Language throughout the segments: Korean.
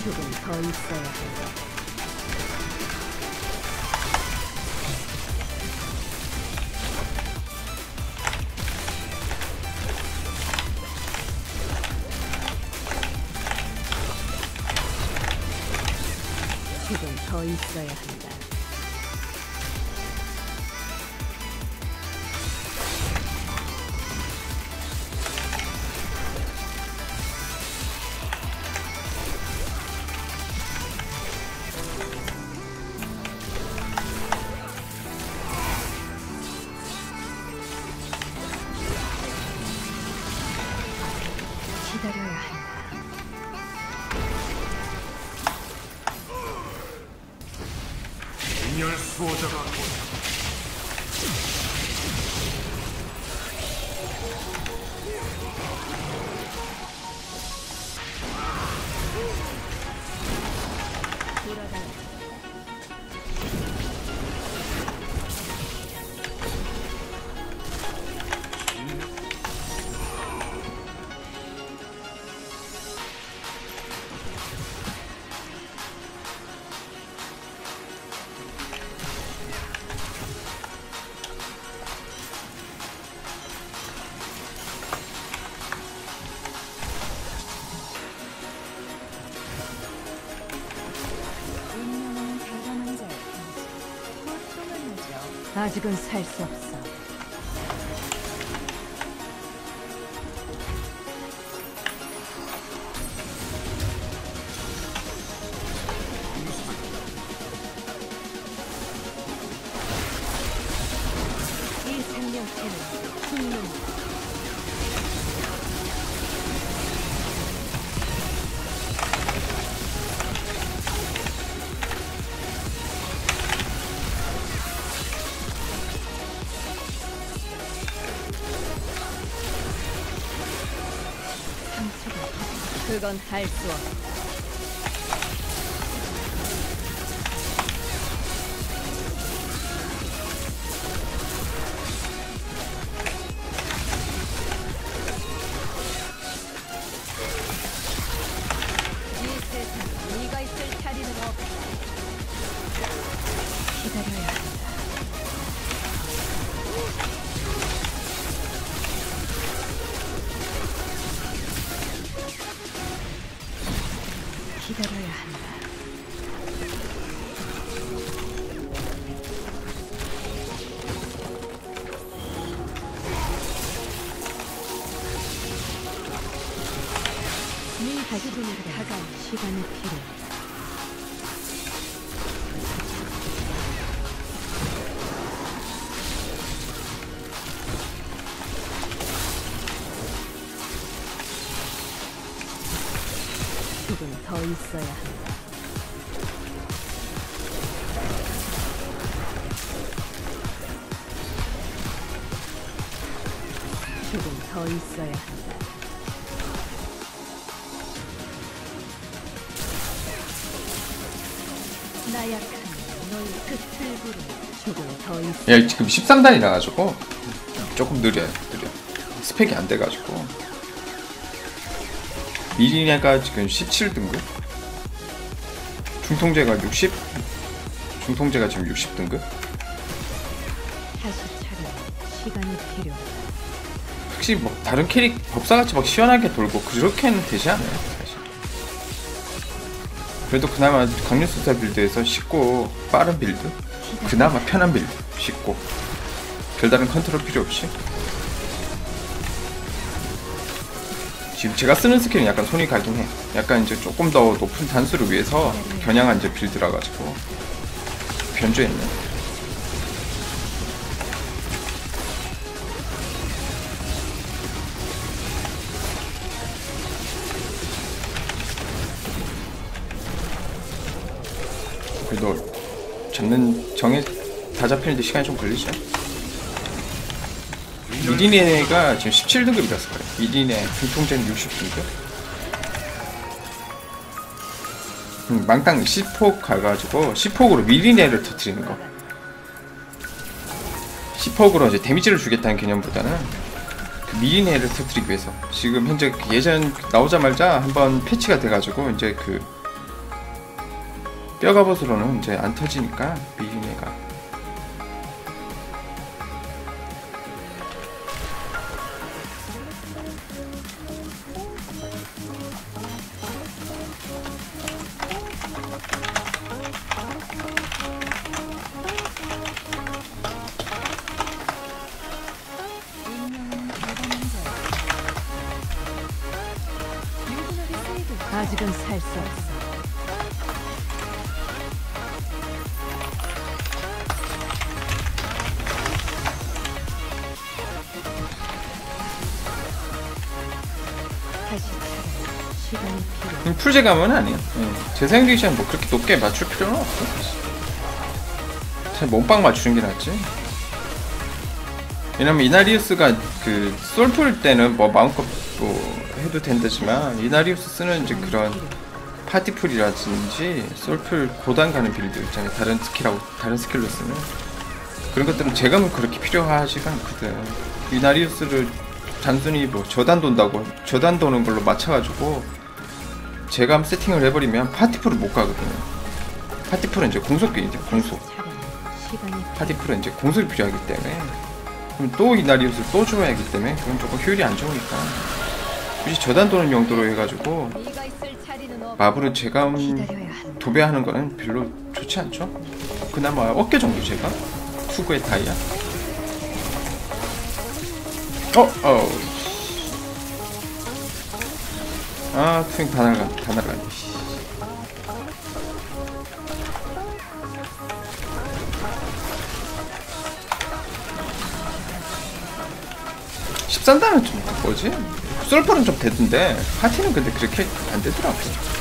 조금 더 있어야 한다. 조금 더 있어야 한다. 기다려야 한다. 인열 수호자가 돌아가야 운명은 대단한 자의 편지. 곧또 만나죠. 아직은 살 수 없어. 이 생명체는 죽는다. 그건 할 수 없다. 이 세상 네가 있을 자리는 없다. 기다려야 한다. 기다려야 한다. 네 다시 보내려 다가올 시간이 필요하다. 조금 더 있어야 한다. 조금 더 있어야 한다. 나약한 너의 끝을 부르. 조금 더 있어. 야 지금 13단이 나가지고 조금 느려. 스펙이 안 돼가지고 미리네가 지금 17등급, 중통제가 60, 중통제가 지금 60등급. 다시 차려. 시간이 필요하다. 확실히 뭐 다른 캐릭 법사같이 막 시원하게 돌고 그렇게는 되지 않아요 사실. 그래도 그나마 강력수사 빌드에서 쉽고 빠른 빌드, 그나마 편한 빌드, 쉽고 별다른 컨트롤 필요 없이. 지금 제가 쓰는 스킬은 약간 손이 가긴 해. 약간 이제 조금 더 높은 단수를 위해서 겨냥한 이제 빌드라 가지고 변주했네. 그래도 잡는 정해 다 잡히는데 시간이 좀 걸리죠. 미리네가 지금 17등급이라서 그래. 미리네 중통제는 60등급. 망땅 10폭 가가지고 10폭으로 미리네를 터뜨리는 거. 10폭으로 이제 데미지를 주겠다는 개념보다는 그 미리네를 터뜨리기 위해서 지금 현재 예전 나오자마자 한번 패치가 돼가지고 이제 그 뼈갑옷으로는 이제 안 터지니까 미니메가. 아직은 살 수 없어. 다시 차려. 시간이 필요해. 풀제감은 아니야. 재생 리액션 뭐 그렇게 높게 맞출 필요는 없어. 잘 몸빵 맞추는 게 낫지. 왜냐면 이나리우스가 그 솔풀 때는 뭐 마음껏 뭐 해도 된다지만 이나리우스 쓰는 이제 그런 파티풀이라든지 솔풀 고단 가는 빌드 있잖아요. 다른 스킬로 쓰는 그런 것들은 제감은 그렇게 필요하지가 않거든. 이나리우스를 단순히 뭐 저단 돈다고 저단 도는 걸로 맞춰가지고 제감 세팅을 해버리면 파티풀을 못 가거든요. 파티풀은 이제 공속기인데 공속. 파티풀은 이제 공속이 필요하기 때문에 그럼 또 이나리우스를 또 줘야 하기 때문에 그건 조금 효율이 안 좋으니까 굳이 저단 도는 용도로 해가지고 마블은 제감 도배하는 거는 별로 좋지 않죠? 그나마 어깨 정도 제가 투구의 다이아. 아 투ing 다 날아가네. 13단은 좀 뭐지? 솔퍼는 좀 되던데 파티는 근데 그렇게 안 되더라고.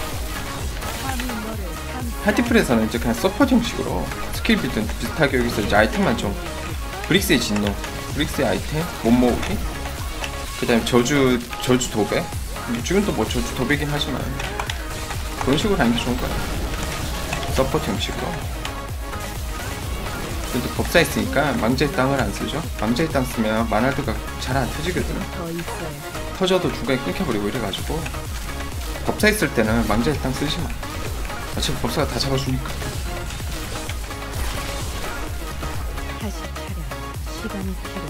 파티풀에서는 이제 그냥 서포트 형식으로 스킬 빌드는 비슷하게 여기서 이제 아이템만 좀 브릭스의 진노, 브릭스의 아이템 못 모으기, 그 다음에 저주 도배. 지금도 뭐 저주 도배긴 하지만 그런 식으로 하는 게 좋은 거야. 서포트 형식으로. 근데 법사 있으니까 망자의 땅을 안 쓰죠. 망자의 땅 쓰면 마날드가 잘 안 터지거든. 터져도 중간에 끊겨버리고 이래가지고 법사 있을 때는 망자의 땅 쓰지 마. 어차피 법사가 다 잡아주니까. 다시 차려. 시간이 필요해.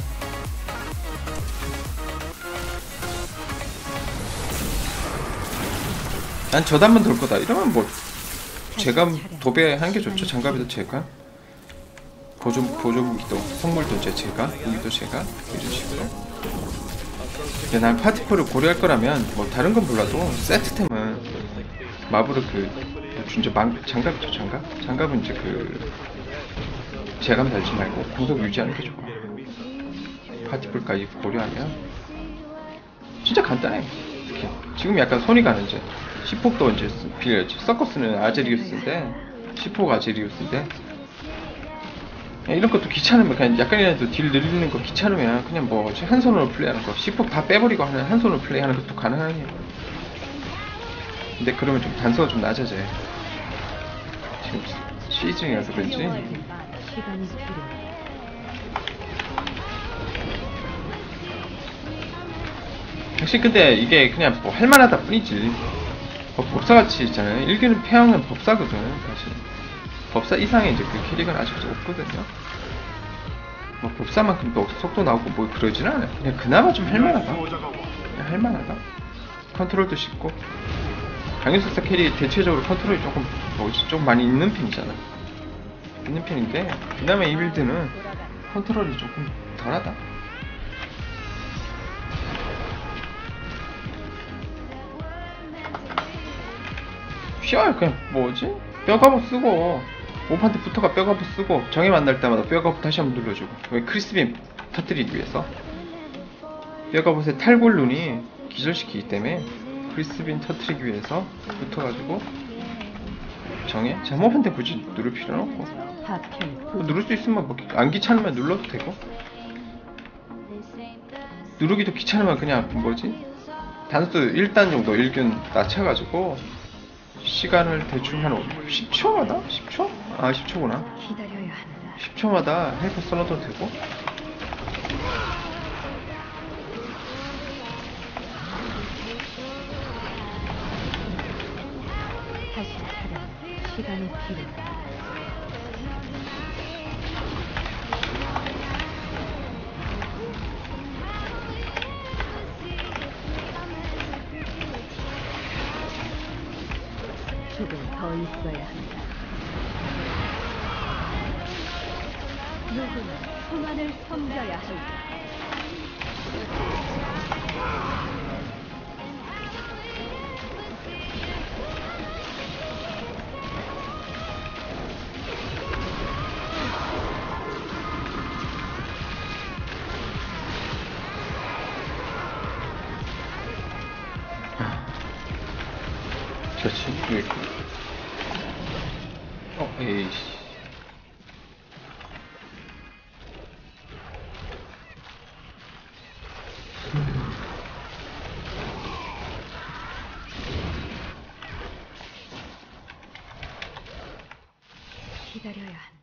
난 저단만 돌 거다. 이러면 뭐 제감 도배하는 게 좋죠. 장갑에도 제가 보조 무기도 선물도 이제 제가 무기도 제가 이런 식으로. 근데 난 파티풀을 고려할 거라면 뭐 다른 건 몰라도 세트템은 마블의 그 진짜 장갑이죠. 장갑은 이제 그 제감 달지 말고 공속 유지하는 게 좋아. 파티풀까지 고려하면 진짜 간단해. 특히 지금 약간 손이 가는 이제 시폭도 이제 서커스는 아제리우스인데 시폭 아제리우스인데 이런 것도 귀찮으면 그냥 약간이라도 딜 늘리는 거 귀찮으면 그냥 뭐 한 손으로 플레이하는 거 시폭 다 빼버리고 한 손으로 플레이하는 것도 가능하네요. 근데 그러면 좀 단서가 좀 낮아져요. 지금 시즌이라서 그런지. 시간이 필요해. 역시 근데 이게 그냥 뭐 할만하다 뿐이지. 법사같이 있잖아요. 일기는 폐왕은 법사거든 사실. 법사 이상의 이제 그 캐릭은 아직 없거든요. 뭐 법사만큼 또 속도 나오고 뭐 그러진 않아요. 그냥 그나마 좀 할만하다. 그냥 할만하다. 컨트롤도 쉽고. 강연석사 캐릭 대체적으로 컨트롤이 조금 뭐지 좀 많이 있는 편이잖아. 있는 편인데 그나마 이 빌드는 컨트롤이 조금 덜하다. 쉬워요. 그냥 뭐지? 뼈갑옷 쓰고 오판테 붙어가 뼈갑옷 쓰고 정에 만날 때마다 뼈갑옷 다시 한번 눌러주고. 왜 크리스빔 터뜨리기 위해서 뼈갑옷의 탈골룬이 기절시키기 때문에 크리스빔 터뜨리기 위해서 붙어가지고 정에 오판테 굳이 누를 필요는 없고 뭐 누를 수 있으면 뭐 안 귀찮으면 눌러도 되고 누르기도 귀찮으면 그냥 뭐지 단수 1단 정도 일균 낮춰가지고 시간을 대충 한 10초마다? 10초? 아 10초구나. 10초마다 헬퍼 써놔도 되고. 다시 차려. 시간이 필요해. 조금 더 있어야 한다. 누구나 평안을 섬겨야 한다. 그렇지. 여기 있고. 에이씨. 기다려야 한다.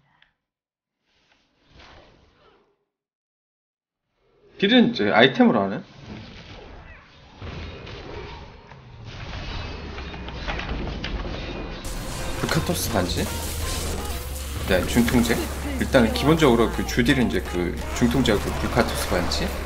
딜은 이제 아이템으로 하네. 불카토스 반지? 네, 중통제. 일단은 기본적으로 그 주딜은 이제 그 중통제하고 불카토스 반지.